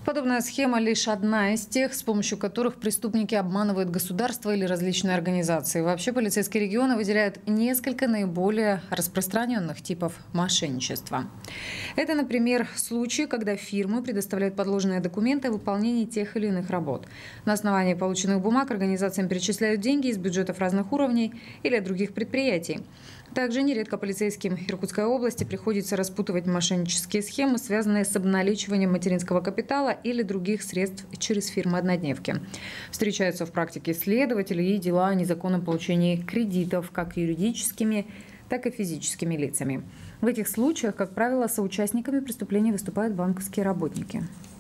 Подобная схема лишь одна из тех, с помощью которых преступники обманывают государство или различные организации. Вообще полицейские регионы выделяют несколько наиболее распространенных типов мошенничества. Это, например, случаи, когда фирмы предоставляют подложные документы о выполнении тех или иных работ. На основании полученных бумаг организациям перечисляют деньги из бюджетов разных уровней или от других предприятий. Также нередко полицейским Иркутской области приходится распутывать мошеннические схемы, связанные с обналичиванием материнского капитала или других средств через фирмы-однодневки. Встречаются в практике следователи и дела о незаконном получении кредитов как юридическими, так и физическими лицами. В этих случаях, как правило, соучастниками преступления выступают банковские работники.